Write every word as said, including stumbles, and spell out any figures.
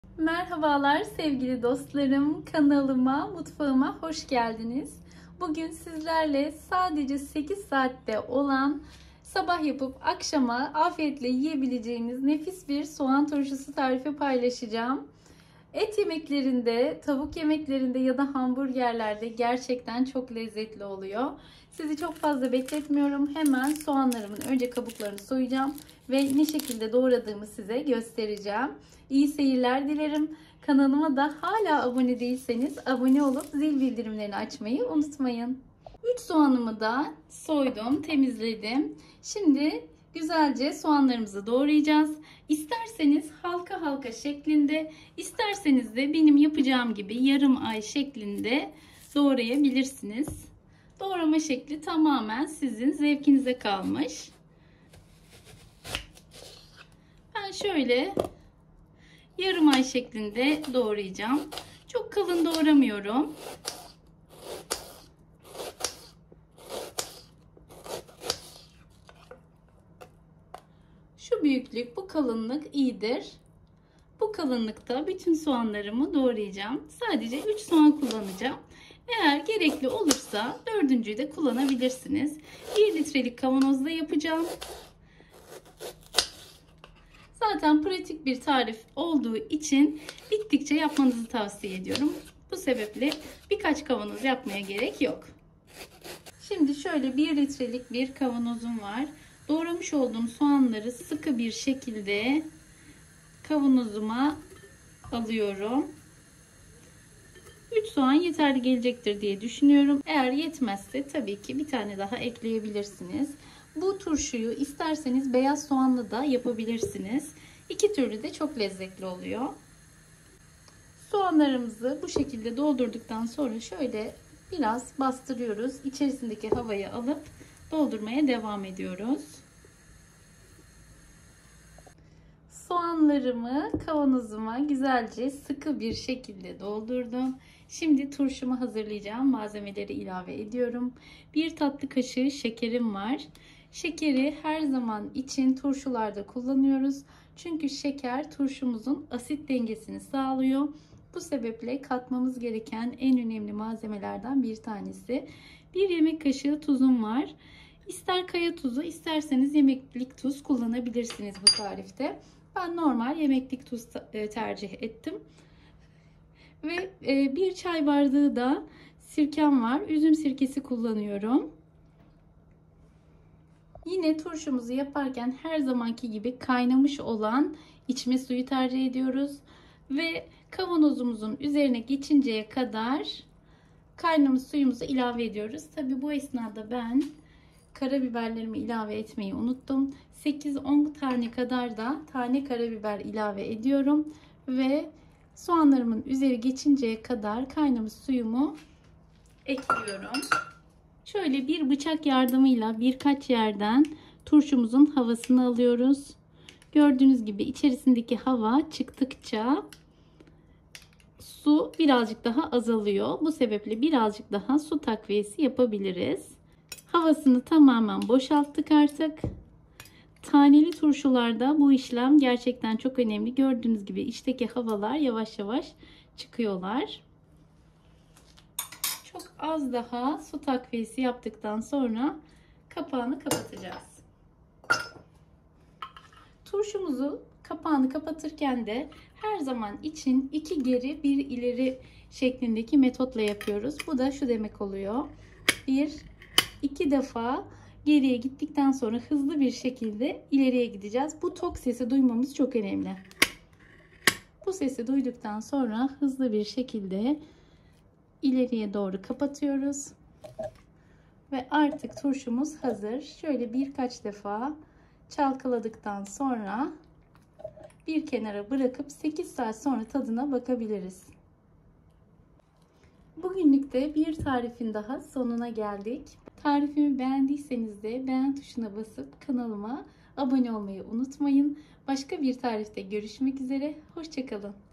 Merhabalar sevgili dostlarım, kanalıma, mutfağıma hoş geldiniz. Bugün sizlerle sadece sekiz saatte olan, sabah yapıp akşama afiyetle yiyebileceğiniz nefis bir soğan turşusu tarifi paylaşacağım. Et yemeklerinde, tavuk yemeklerinde ya da hamburgerlerde gerçekten çok lezzetli oluyor. Sizi çok fazla bekletmiyorum. Hemen soğanlarımın önce kabuklarını soyacağım ve ne şekilde doğradığımı size göstereceğim. İyi seyirler dilerim. Kanalıma da hala abone değilseniz abone olup zil bildirimlerini açmayı unutmayın. üç soğanımı da soydum, temizledim. Şimdi güzelce soğanlarımızı doğrayacağız. İsterseniz halka halka şeklinde, isterseniz de benim yapacağım gibi yarım ay şeklinde doğrayabilirsiniz. Doğrama şekli tamamen sizin zevkinize kalmış. Ben şöyle yarım ay şeklinde doğrayacağım. Çok kalın doğramıyorum. Şu büyüklük, bu kalınlık iyidir. Bu kalınlıkta bütün soğanlarımı doğrayacağım. Sadece üç soğan kullanacağım. Eğer gerekli olursa dördüncüyü de kullanabilirsiniz. bir litrelik kavanozda yapacağım. Zaten pratik bir tarif olduğu için bittikçe yapmanızı tavsiye ediyorum. Bu sebeple birkaç kavanoz yapmaya gerek yok. Şimdi şöyle bir litrelik bir kavanozum var. Doğramış olduğum soğanları sıkı bir şekilde kavanozuma alıyorum. üç soğan yeterli gelecektir diye düşünüyorum. Eğer yetmezse tabii ki bir tane daha ekleyebilirsiniz. Bu turşuyu isterseniz beyaz soğanlı da yapabilirsiniz. İki türlü de çok lezzetli oluyor. Soğanlarımızı bu şekilde doldurduktan sonra şöyle biraz bastırıyoruz. İçerisindeki havayı alıp doldurmaya devam ediyoruz. Soğanlarımı kavanozuma güzelce sıkı bir şekilde doldurdum. Şimdi turşumu hazırlayacağım. Malzemeleri ilave ediyorum. Bir tatlı kaşığı şekerim var. Şekeri her zaman için turşularda kullanıyoruz. Çünkü şeker turşumuzun asit dengesini sağlıyor. Bu sebeple katmamız gereken en önemli malzemelerden bir tanesi. Bir yemek kaşığı tuzum var. İster kaya tuzu, isterseniz yemeklik tuz kullanabilirsiniz bu tarifte. Ben normal yemeklik tuz tercih ettim. Ve bir çay bardağı da sirkem var. Üzüm sirkesi kullanıyorum. Yine turşumuzu yaparken her zamanki gibi kaynamış olan içme suyu tercih ediyoruz. Ve kavanozumuzun üzerine geçinceye kadar kaynamış suyumuzu ilave ediyoruz. Tabi bu esnada ben karabiberlerimi ilave etmeyi unuttum. sekiz on tane kadar da tane karabiber ilave ediyorum. Ve soğanlarımın üzeri geçinceye kadar kaynamış suyumu ekliyorum. Şöyle bir bıçak yardımıyla birkaç yerden turşumuzun havasını alıyoruz. Gördüğünüz gibi içerisindeki hava çıktıkça su birazcık daha azalıyor. Bu sebeple birazcık daha su takviyesi yapabiliriz. Havasını tamamen boşalttık artık. Taneli turşularda bu işlem gerçekten çok önemli. Gördüğünüz gibi içteki havalar yavaş yavaş çıkıyorlar. Çok az daha su takviyesi yaptıktan sonra kapağını kapatacağız. Turşumuzu kapağını kapatırken de her zaman için iki geri bir ileri şeklindeki metotla yapıyoruz. Bu da şu demek oluyor. Bir, iki defa geriye gittikten sonra hızlı bir şekilde ileriye gideceğiz. Bu tok sesi duymamız çok önemli. Bu sesi duyduktan sonra hızlı bir şekilde ileriye doğru kapatıyoruz. Ve artık turşumuz hazır. Şöyle birkaç defa çalkaladıktan sonra bir kenara bırakıp sekiz saat sonra tadına bakabiliriz. Bugünlük de bir tarifin daha sonuna geldik. Tarifimi beğendiyseniz de beğen tuşuna basıp kanalıma abone olmayı unutmayın. Başka bir tarifte görüşmek üzere. Hoşça kalın.